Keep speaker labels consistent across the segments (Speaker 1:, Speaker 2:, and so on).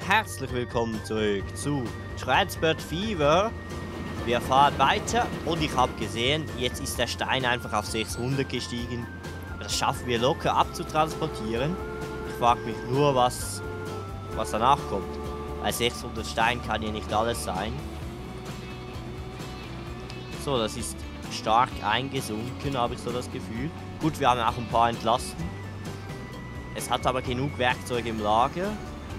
Speaker 1: herzlich willkommen zurück zu Transport Fever. Wir fahren weiter und ich habe gesehen, jetzt ist der Stein einfach auf 600 gestiegen. Das schaffen wir locker abzutransportieren. Ich frage mich nur, was danach kommt. Weil 600 Stein kann ja nicht alles sein. So, das ist stark eingesunken, habe ich so das Gefühl. Gut, wir haben auch ein paar entlassen. Es hat aber genug Werkzeug im Lager.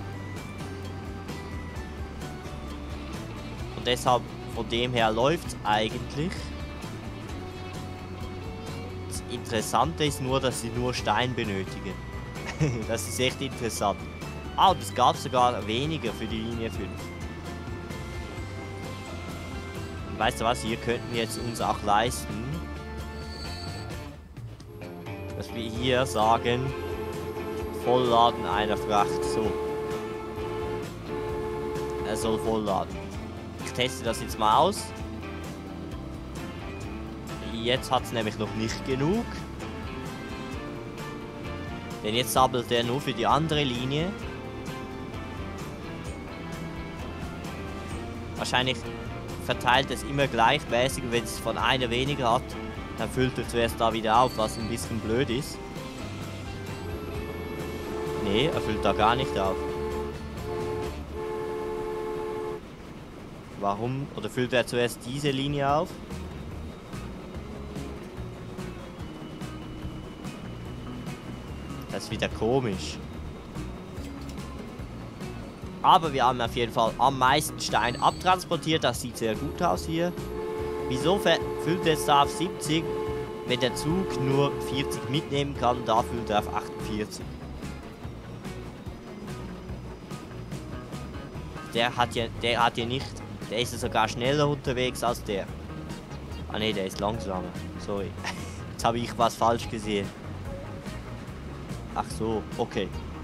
Speaker 1: Und deshalb, von dem her läuft es eigentlich. Das Interessante ist nur, dass sie nur Stein benötigen. Das ist echt interessant. Ah, und es gab sogar weniger für die Linie 5. Und weißt du was, hier könnten wir jetzt uns auch leisten, dass wir hier sagen, Vollladen einer Fracht. So. Er soll vollladen. Ich teste das jetzt mal aus. Jetzt hat es nämlich noch nicht genug. Denn jetzt sammelt er nur für die andere Linie. Wahrscheinlich verteilt es immer gleichmäßig. Wenn es von einer weniger hat, dann füllt er zuerst da wieder auf, was ein bisschen blöd ist. Nee, er füllt da gar nicht auf. Warum? Oder füllt er zuerst diese Linie auf? Das ist wieder komisch. Aber wir haben auf jeden Fall am meisten Stein abtransportiert. Das sieht sehr gut aus hier. Wieso füllt er jetzt da auf 70, wenn der Zug nur 40 mitnehmen kann? Da füllt er auf 48. Der hat ja nicht... Der ist ja sogar schneller unterwegs als der. Ah ne, der ist langsamer. Sorry. Jetzt habe ich was falsch gesehen. Ach so, okay.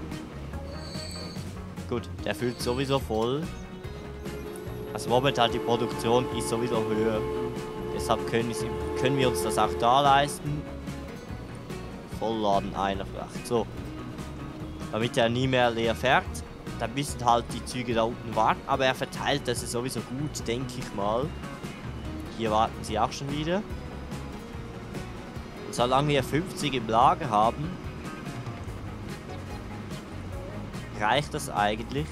Speaker 1: Gut, der füllt sowieso voll. Also momentan die Produktion ist sowieso höher. Deshalb können wir uns das auch da leisten. Vollladen einer Fracht. So. Damit er nie mehr leer fährt. Da müssen halt die Züge da unten warten, aber er verteilt das ist sowieso gut, denke ich mal. Hier warten sie auch schon wieder. Und solange wir 50 im Lager haben, reicht das eigentlich.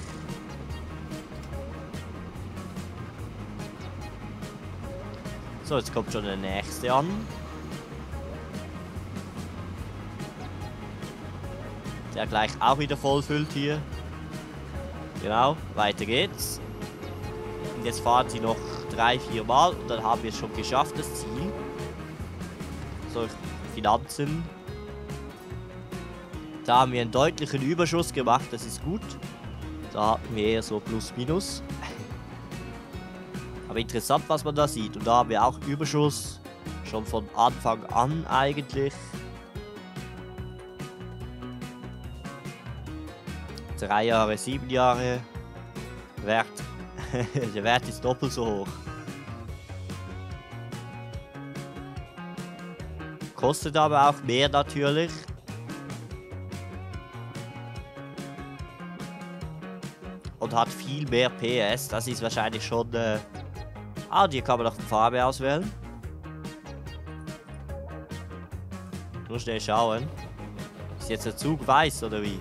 Speaker 1: So, jetzt kommt schon der nächste an. Der gleich auch wieder vollfüllt hier. Genau, weiter geht's. Und jetzt fahren sie noch 3-4 Mal und dann haben wir es schon geschafft, das Ziel. So, Finanzen. Da haben wir einen deutlichen Überschuss gemacht, das ist gut. Da hatten wir eher so plus minus. Aber interessant, was man da sieht. Und da haben wir auch Überschuss. Schon von Anfang an eigentlich. 3 Jahre, 7 Jahre. Wert. Der Wert ist doppelt so hoch. Kostet aber auch mehr natürlich. Und hat viel mehr PS. Das ist wahrscheinlich schon... Ah, hier kann man noch eine Farbe auswählen. Nur schnell schauen. Ist jetzt der Zug weiß oder wie?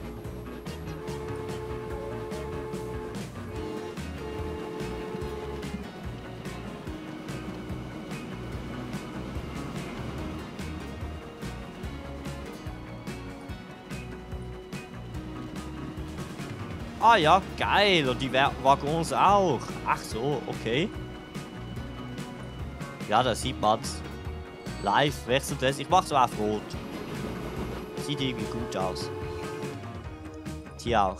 Speaker 1: Ah ja, geil. Und die Waggons auch. Ach so, okay. Ja, da sieht man's. Live wechselt es. Ich mach's so auf Rot. Sieht irgendwie gut aus. Hier auch.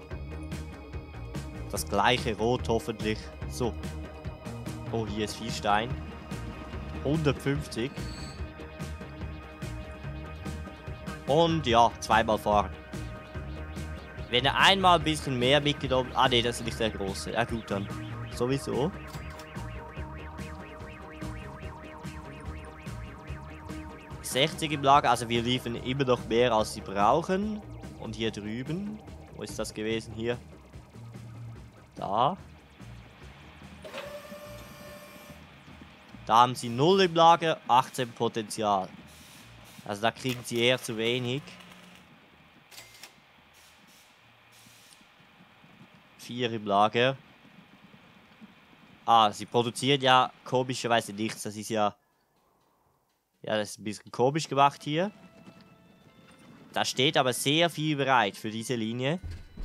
Speaker 1: Das gleiche Rot hoffentlich. So. Oh, hier ist viel Stein. 150. Und ja, zweimal fahren. Wenn er einmal ein bisschen mehr mitgenommen... Ah ne, das ist nicht der große. Ja gut, dann sowieso. ...60 im Lager, also wir liefern immer noch mehr als sie brauchen. Und hier drüben, wo ist das gewesen? Hier. Da. Da haben sie 0 im Lager, 18 Potenzial. Also da kriegen sie eher zu wenig. 4 im Lager. Ah, sie produzieren ja komischerweise nichts. Das ist ja... Ja, das ist ein bisschen komisch gemacht hier. Da steht aber sehr viel bereit für diese Linie.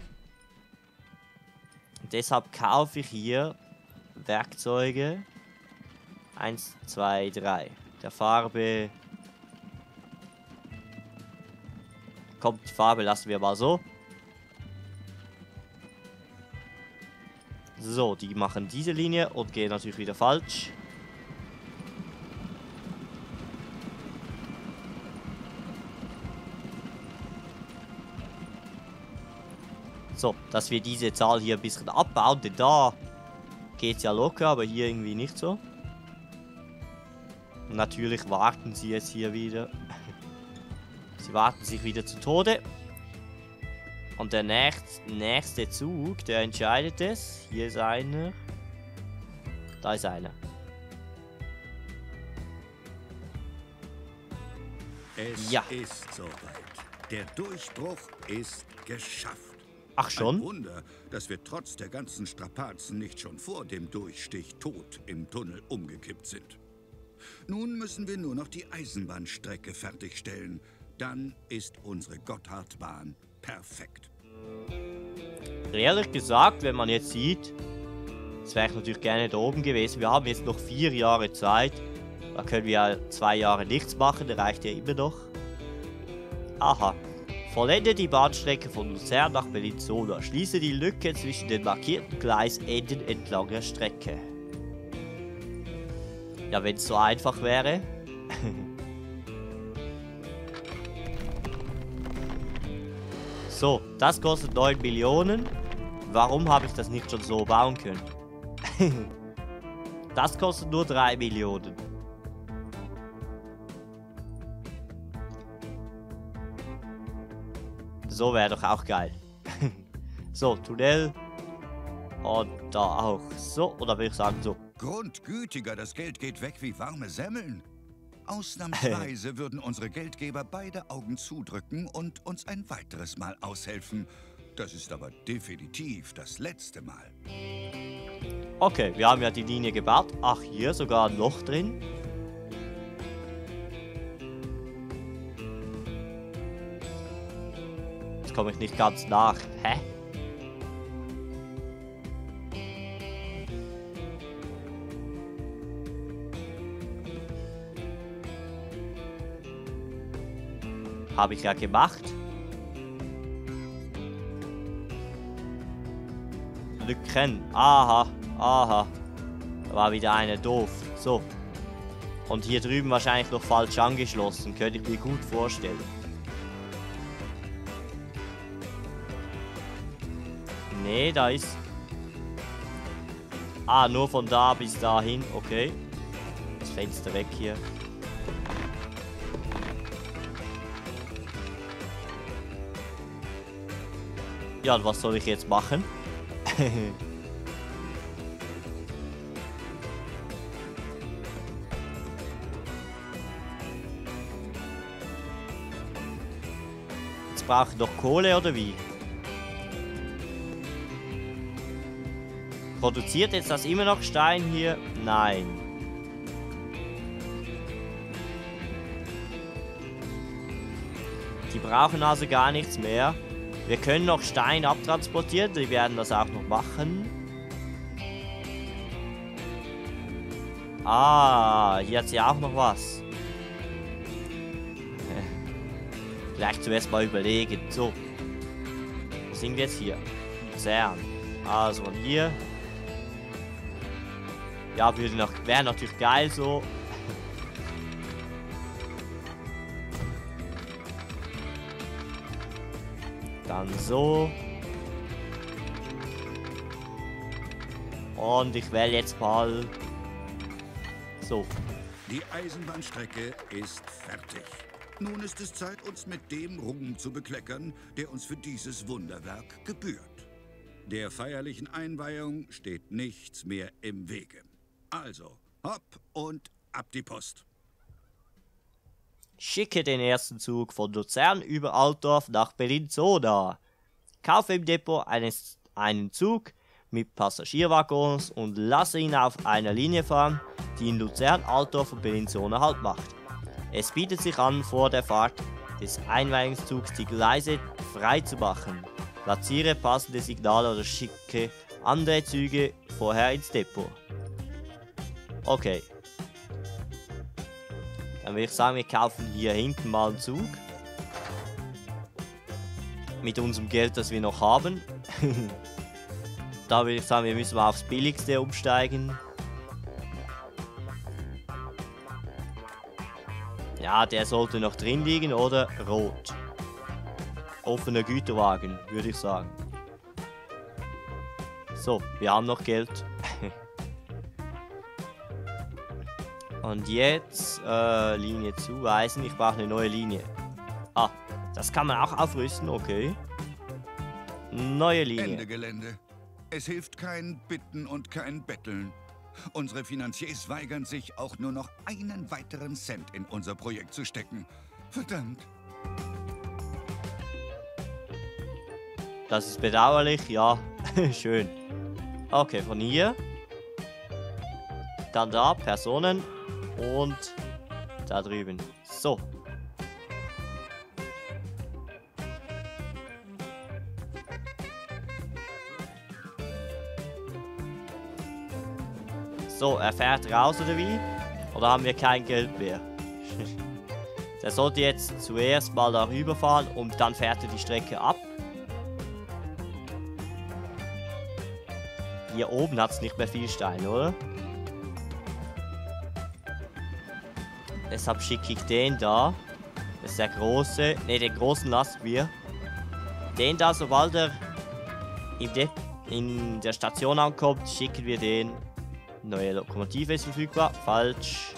Speaker 1: Und deshalb kaufe ich hier Werkzeuge. 1, 2, 3. Der Farbe... Kommt, die Farbe lassen wir mal so. So, die machen diese Linie und gehen natürlich wieder falsch. So, dass wir diese Zahl hier ein bisschen abbauen, denn da geht es ja locker, aber hier irgendwie nicht so. Und natürlich warten sie jetzt hier wieder. Sie warten sich wieder zu Tode. Und der nächste Zug, der entscheidet es. Hier ist einer. Da ist einer.
Speaker 2: Es ist soweit. Der Durchbruch ist geschafft.
Speaker 1: Ach schon?
Speaker 2: Ein Wunder, dass wir trotz der ganzen Strapazen nicht schon vor dem Durchstich tot im Tunnel umgekippt sind. Nun müssen wir nur noch die Eisenbahnstrecke fertigstellen. Dann ist unsere Gotthardbahn perfekt.
Speaker 1: Ehrlich gesagt, wenn man jetzt sieht, das wäre ich natürlich gerne da oben gewesen. Wir haben jetzt noch 4 Jahre Zeit. Da können wir ja 2 Jahre nichts machen, der reicht ja immer noch. Aha. Vollende die Bahnstrecke von Luzern nach Bellinzona. Schließe die Lücke zwischen den markierten Gleisenden entlang der Strecke. Ja, wenn es so einfach wäre. So, das kostet 9 Millionen. Warum habe ich das nicht schon so bauen können? Das kostet nur 3 Millionen. So wäre doch auch geil. So, Tunnel. Und da auch. So, oder würde ich sagen so.
Speaker 2: Grundgütiger, das Geld geht weg wie warme Semmeln. Ausnahmsweise würden unsere Geldgeber beide Augen zudrücken und uns ein weiteres Mal aushelfen. Das ist aber definitiv das letzte Mal.
Speaker 1: Okay, wir haben ja die Linie gebaut. Ach, hier sogar ein Loch drin. Jetzt komme ich nicht ganz nach. Hä? Habe ich ja gemacht. Lücken. Aha, aha. Da war wieder eine doof. So. Und hier drüben wahrscheinlich noch falsch angeschlossen. Könnte ich mir gut vorstellen. Nee, da ist... Ah, nur von da bis dahin. Okay. Das Fenster weg hier. Ja, und was soll ich jetzt machen? Jetzt brauche ich noch Kohle oder wie? Produziert jetzt das immer noch Stein hier? Nein. Die brauchen also gar nichts mehr. Wir können noch Stein abtransportieren, die werden das auch noch machen. Ah, hier hat sie auch noch was. Vielleicht zuerst mal überlegen. So. Wo sind wir jetzt hier? Luzern. Also von hier. Ja, wäre natürlich geil so. Dann so. Und ich wähle jetzt mal so.
Speaker 2: Die Eisenbahnstrecke ist fertig. Nun ist es Zeit, uns mit dem Ruhm zu bekleckern, der uns für dieses Wunderwerk gebührt. Der feierlichen Einweihung steht nichts mehr im Wege. Also, hopp und ab die Post.
Speaker 1: Schicke den ersten Zug von Luzern über Altdorf nach Bellinzona. Kaufe im Depot einen Zug mit Passagierwaggons und lasse ihn auf einer Linie fahren, die in Luzern, Altdorf und Bellinzona Halt macht. Es bietet sich an, vor der Fahrt des Einweihungszugs die Gleise frei zu machen. Platziere passende Signale oder schicke andere Züge vorher ins Depot. Okay. Dann würde ich sagen, wir kaufen hier hinten mal einen Zug. Mit unserem Geld, das wir noch haben. Da würde ich sagen, wir müssen mal aufs Billigste umsteigen. Ja, der sollte noch drin liegen, oder? Rot. Offener Güterwagen, würde ich sagen. So, wir haben noch Geld. Und jetzt Linie zuweisen. Ich brauche eine neue Linie. Ah, das kann man auch aufrüsten, okay. Neue Linie.
Speaker 2: Ende Gelände. Es hilft kein Bitten und kein Betteln. Unsere Finanziers weigern sich, auch nur noch einen weiteren Cent in unser Projekt zu stecken. Verdammt.
Speaker 1: Das ist bedauerlich, ja. Schön. Okay, von hier. Dann da, Personen. Und da drüben. So. So, er fährt raus oder wie? Oder haben wir kein Geld mehr? Der sollte jetzt zuerst mal darüber fahren und dann fährt er die Strecke ab. Hier oben hat es nicht mehr viel Stein, oder? Deshalb schicke ich den da. Das ist der große. Ne, den großen lassen wir. Den da, sobald er in der Station ankommt, schicken wir den. Neue Lokomotive ist verfügbar. Falsch.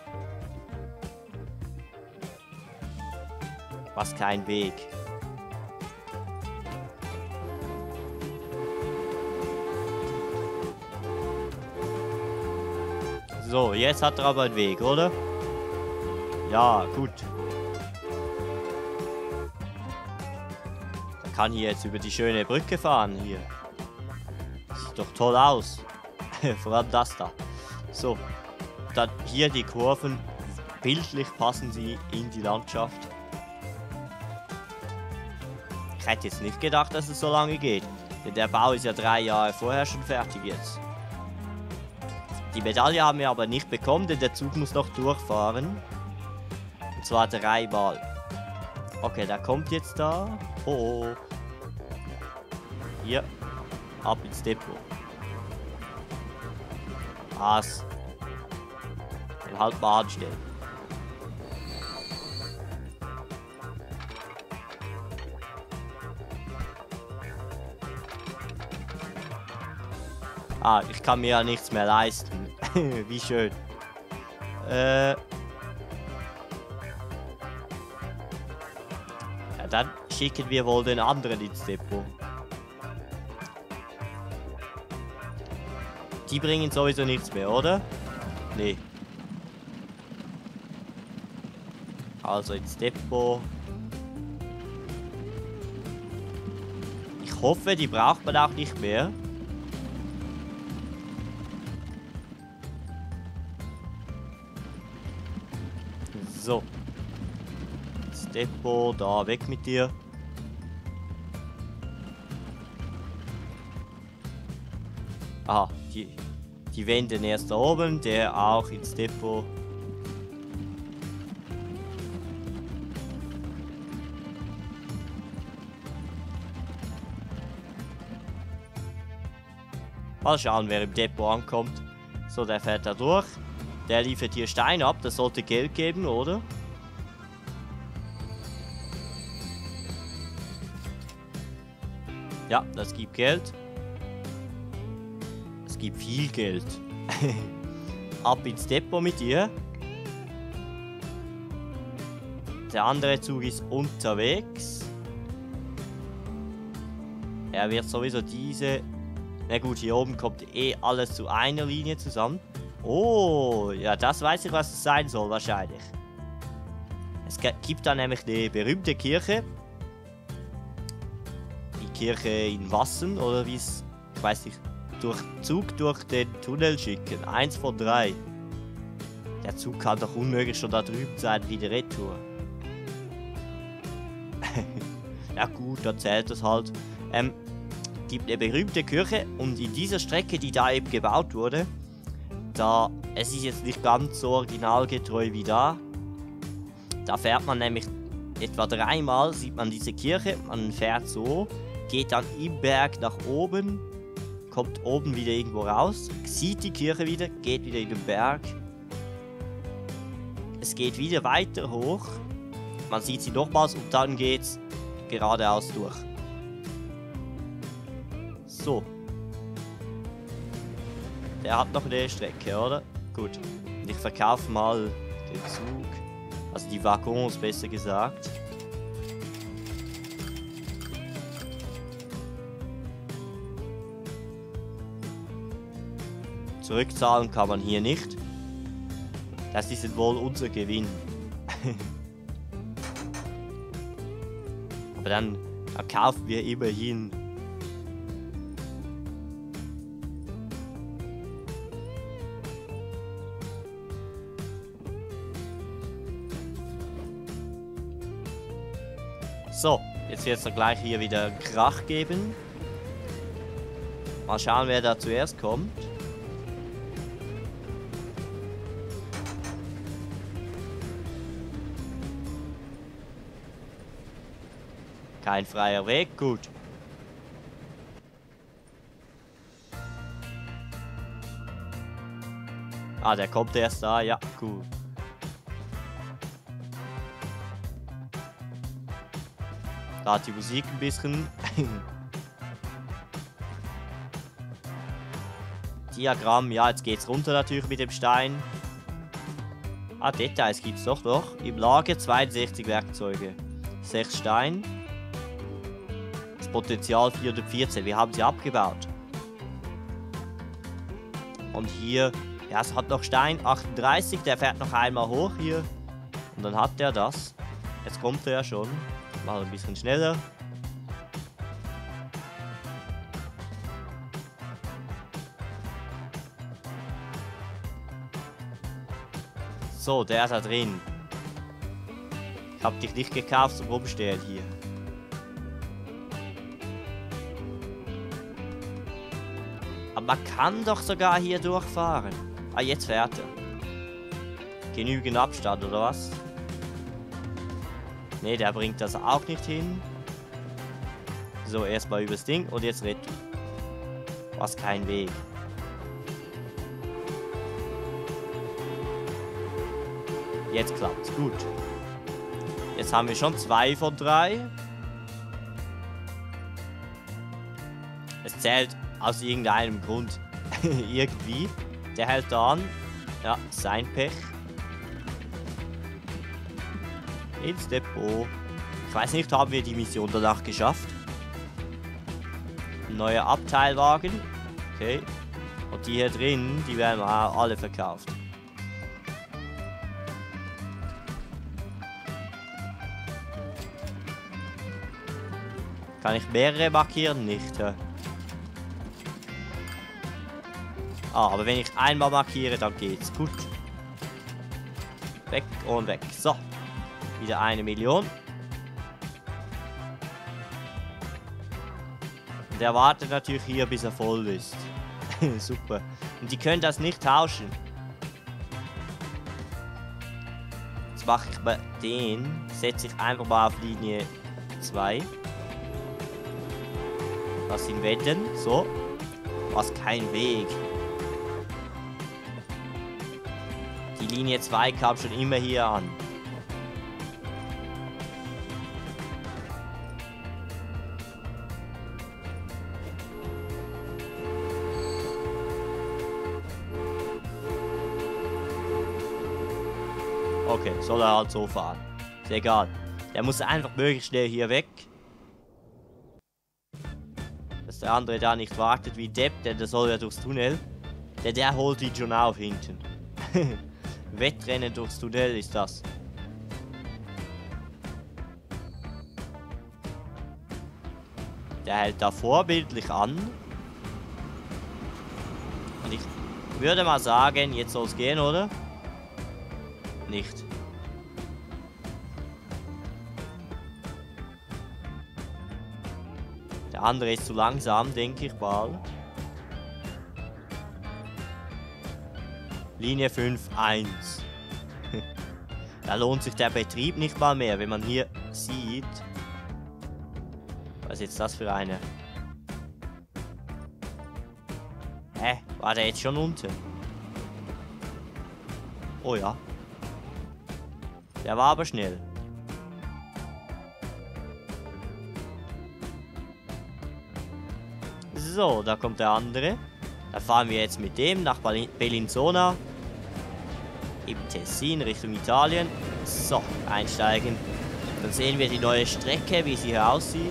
Speaker 1: Was kein Weg. So, jetzt hat er aber einen Weg, oder? Ja, gut. Da kann hier jetzt über die schöne Brücke fahren hier. Sieht doch toll aus. Vor allem das da. So, dann hier die Kurven. Bildlich passen sie in die Landschaft. Ich hätte jetzt nicht gedacht, dass es so lange geht. Denn der Bau ist ja 3 Jahre vorher schon fertig jetzt. Die Medaille haben wir aber nicht bekommen, denn der Zug muss noch durchfahren. Und zwar 3 Mal. Okay, der kommt jetzt da. Oh, oh. Hier. Ab ins Depot. Was? Den halt mal anstellen. Ah, ich kann mir ja nichts mehr leisten. Wie schön. Ja, dann schicken wir wohl den anderen ins Depot. Die bringen sowieso nichts mehr, oder? Nee. Also ins Depot. Ich hoffe, die braucht man auch nicht mehr. So. Das Depot, da weg mit dir. Aha, die wenden erst da oben, der auch ins Depot. Mal schauen, wer im Depot ankommt. So, der fährt da durch. Der liefert hier Stein ab, das sollte Geld geben, oder? Ja, das gibt Geld. Es gibt viel Geld. Ab ins Depot mit dir. Der andere Zug ist unterwegs. Er wird sowieso diese... Na gut, hier oben kommt eh alles zu einer Linie zusammen. Oh, ja, das weiß ich, was es sein soll, wahrscheinlich. Es gibt da nämlich eine berühmte Kirche. Die Kirche in Wassen, oder wie es... Ich weiß nicht. Zug durch den Tunnel schicken. 1 von 3. Der Zug kann doch unmöglich schon da drüben sein, wie die Retour. Ja gut, dann zählt das halt. Gibt eine berühmte Kirche und in dieser Strecke, die da eben gebaut wurde, es ist jetzt nicht ganz so originalgetreu wie da. Da fährt man nämlich etwa 3-mal, sieht man diese Kirche, man fährt so, geht dann im Berg nach oben, kommt oben wieder irgendwo raus, sieht die Kirche wieder, geht wieder in den Berg. Es geht wieder weiter hoch, man sieht sie nochmals und dann geht's geradeaus durch. So. Der hat noch eine Strecke, oder? Gut. Ich verkaufe mal den Zug. Also die Waggons, besser gesagt. Zurückzahlen kann man hier nicht. Das ist wohl unser Gewinn. Aber dann kaufen wir immerhin. So, jetzt wird es gleich hier wieder Krach geben. Mal schauen, wer da zuerst kommt. Kein freier Weg, gut. Ah, der kommt erst da, ja, gut. Da hat die Musik ein bisschen. Diagramm, ja, jetzt geht's runter natürlich mit dem Stein. Ah, Details gibt's doch noch. Im Lager 62 Werkzeuge. 6 Stein. Das Potenzial 414. Wir haben sie abgebaut. Und hier, ja, es hat noch Stein 38. Der fährt noch einmal hoch hier. Und dann hat er das. Jetzt kommt er ja schon. Mal ein bisschen schneller. So, der ist da drin. Ich hab dich nicht gekauft zum Rumstehen hier. Aber man kann doch sogar hier durchfahren. Ah, jetzt fährt er. Genügend Abstand, oder was? Ne, der bringt das auch nicht hin. So, erstmal übers Ding und jetzt Retour. Was kein Weg. Jetzt klappt's, gut. Jetzt haben wir schon 2 von 3. Es zählt aus irgendeinem Grund irgendwie. Der hält da an. Ja, sein Pech. Ins Depot. Ich weiß nicht, haben wir die Mission danach geschafft? Neuer Abteilwagen. Okay. Und die hier drin, die werden auch alle verkauft. Kann ich mehrere markieren? Nicht. Ja. Ah, aber wenn ich einmal markiere, dann geht's. Gut. Weg und weg. So. Wieder 1 Million. Und er wartet natürlich hier, bis er voll ist. Super. Und die können das nicht tauschen. Jetzt mache ich bei den. Setze ich einfach mal auf Linie 2. Das sind Wenden. So. Was kein Weg. Die Linie 2 kam schon immer hier an. Okay, soll er halt so fahren. Ist egal. Der muss einfach möglichst schnell hier weg. der andere da nicht wartet wie Depp, denn der soll ja durchs Tunnel. Der holt ihn schon auf hinten. Wettrennen durchs Tunnel ist das. Der hält da vorbildlich an. Und ich würde mal sagen, jetzt soll es gehen, oder? Nicht. Der andere ist zu langsam, denke ich mal. Linie 5-1. Da lohnt sich der Betrieb nicht mal mehr, wenn man hier sieht. Was ist jetzt das für eine? Hä? War der jetzt schon unten? Oh ja. Der war aber schnell. So, da kommt der andere. Dann fahren wir jetzt mit dem nach Bellinzona. Im Tessin Richtung Italien. So, einsteigen. Dann sehen wir die neue Strecke, wie sie hier aussieht.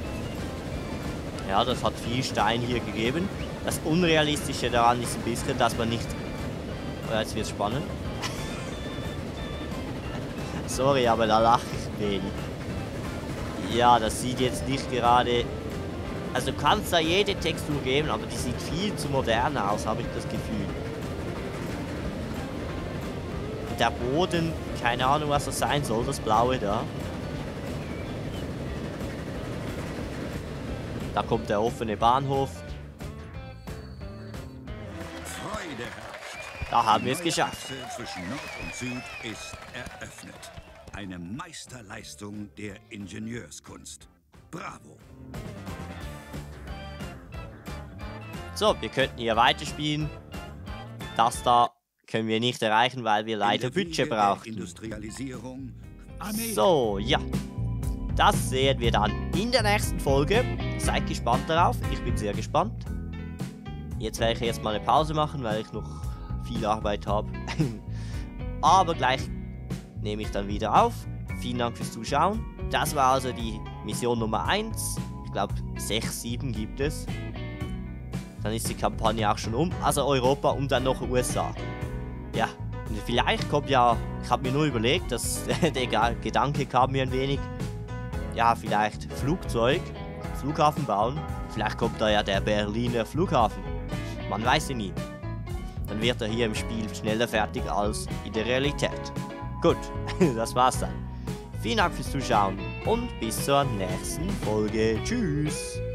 Speaker 1: Ja, das hat viel Stein hier gegeben. Das Unrealistische daran ist ein bisschen, dass man nicht... Oh, jetzt wird es spannend. Sorry, aber da lache ich wenig. Ja, das sieht jetzt nicht gerade... Also du kannst da jede Textur geben, aber die sieht viel zu modern aus, habe ich das Gefühl. Der Boden, keine Ahnung, was das sein soll, das Blaue da. Da kommt der offene Bahnhof.
Speaker 2: Freude herrscht.
Speaker 1: Da haben wir es geschafft.
Speaker 2: Die neue Achse zwischen Nord und Süd ist eröffnet. Eine Meisterleistung der Ingenieurskunst. Bravo!
Speaker 1: So, wir könnten hier weiterspielen. Das da können wir nicht erreichen, weil wir leider Budget brauchen.
Speaker 2: Industrialisierung.
Speaker 1: So, ja. Das sehen wir dann in der nächsten Folge. Seid gespannt darauf. Ich bin sehr gespannt. Jetzt werde ich erstmal eine Pause machen, weil ich noch viel Arbeit habe. Aber gleich nehme ich dann wieder auf. Vielen Dank fürs Zuschauen. Das war also die Mission Nummer 1. Ich glaube 6, 7 gibt es. Dann ist die Kampagne auch schon um. Also Europa und dann noch USA. Ja, und vielleicht kommt ja... Ich habe mir nur überlegt, dass der Gedanke kam mir ein wenig. Ja, vielleicht Flughafen bauen. Vielleicht kommt da ja der Berliner Flughafen. Man weiß ja nie. Dann wird er hier im Spiel schneller fertig als in der Realität. Gut, das war's dann. Vielen Dank fürs Zuschauen und bis zur nächsten Folge. Tschüss!